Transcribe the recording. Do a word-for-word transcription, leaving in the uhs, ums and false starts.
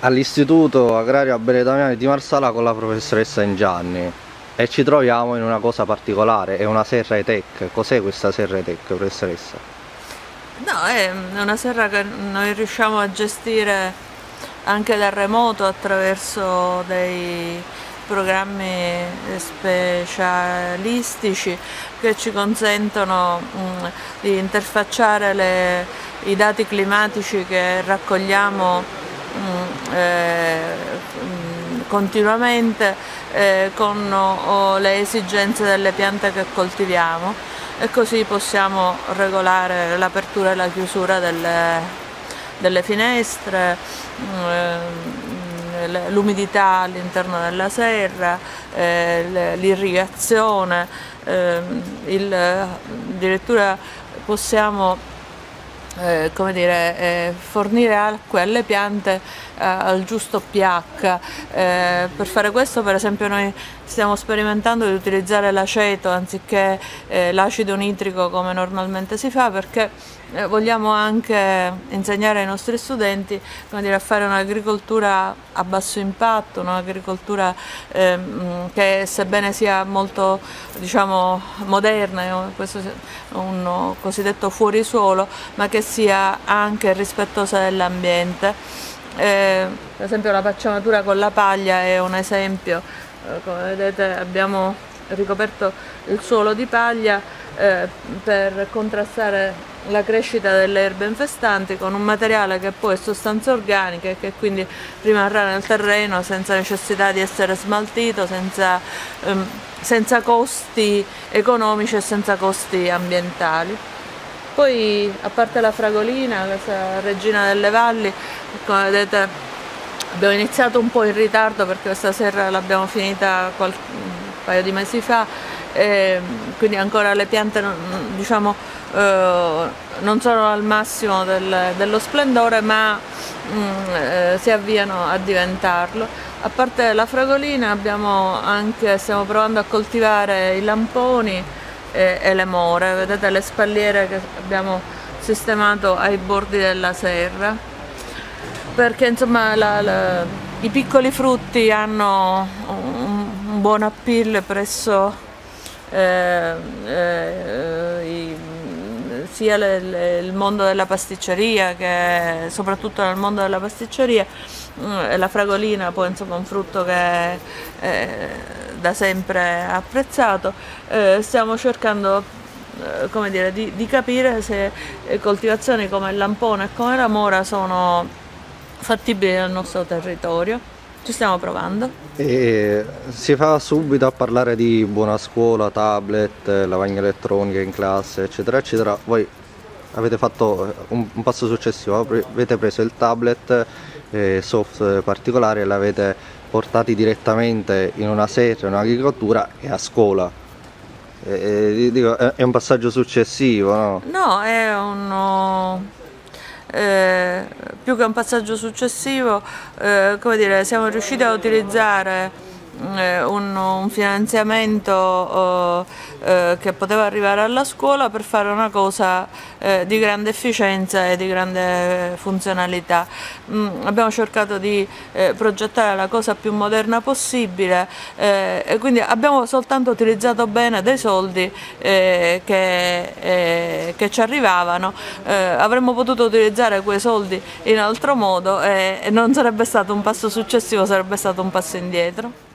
all'Istituto Agrario Abele Damiani di Marsala con la professoressa Ingianni e ci troviamo in una cosa particolare, è una serra E-Tech. Cos'è questa serra E-Tech, professoressa? No, è una serra che noi riusciamo a gestire anche da remoto attraverso dei programmi specialistici che ci consentono mh, di interfacciare le, i dati climatici che raccogliamo mh, eh, mh, continuamente eh, con oh, le esigenze delle piante che coltiviamo, e così possiamo regolare l'apertura e la chiusura delle, delle finestre, l'umidità all'interno della serra, eh, l'irrigazione, eh, il, addirittura possiamo eh, come dire, eh, fornire acqua alle piante eh, al giusto pH. Eh, per fare questo, per esempio, noi stiamo sperimentando di utilizzare l'aceto anziché eh, l'acido nitrico come normalmente si fa, perché eh, vogliamo anche insegnare ai nostri studenti, come dire, a fare un'agricoltura a basso impatto, un'agricoltura eh, che, sebbene sia molto, diciamo, moderna, questo è un cosiddetto fuorisuolo, ma che sia anche rispettosa dell'ambiente. Eh, per esempio la pacciamatura con la paglia è un esempio. Eh, come vedete abbiamo ricoperto il suolo di paglia eh, per contrastare la crescita delle erbe infestanti con un materiale che poi è sostanza organica e che quindi rimarrà nel terreno senza necessità di essere smaltito, senza, ehm, senza costi economici e senza costi ambientali. Poi, a parte la fragolina, questa regina delle valli, come vedete abbiamo iniziato un po' in ritardo perché questa serra l'abbiamo finita qualche, un paio di mesi fa, e quindi ancora le piante, diciamo, eh, non sono al massimo del, dello splendore, ma mh, eh, si avviano a diventarlo. A parte la fragolina abbiamo anche, stiamo provando a coltivare i lamponi e, e le more. Vedete le spalliere che abbiamo sistemato ai bordi della serra, perché insomma la, la, i piccoli frutti hanno un, un buon appeal presso eh, eh, i, sia le, le, il mondo della pasticceria, che soprattutto nel mondo della pasticceria eh, la fragolina poi insomma è un frutto che è eh, da sempre apprezzato. Eh, stiamo cercando eh, come dire, di, di capire se eh, coltivazioni come il lampone e come la mora sono fattibili nel nostro territorio. Ci stiamo provando. E si fa subito a parlare di buona scuola, tablet, lavagna elettronica in classe, eccetera eccetera. Voi avete fatto un, un passo successivo, avete preso il tablet eh, soft particolare e l'avete portati direttamente in una serra, in un'agricoltura e a scuola. E, dico, è un passaggio successivo, no? No, è uno... Eh, più che un passaggio successivo, eh, come dire, siamo riusciti a utilizzare eh, un, un finanziamento eh, che poteva arrivare alla scuola per fare una cosa eh, di grande efficienza e di grande funzionalità. Mm, abbiamo cercato di eh, progettare la cosa più moderna possibile eh, e quindi abbiamo soltanto utilizzato bene dei soldi eh, che, eh, che ci arrivavano. Eh, avremmo potuto utilizzare quei soldi in altro modo e, e non sarebbe stato un passo successivo, sarebbe stato un passo indietro.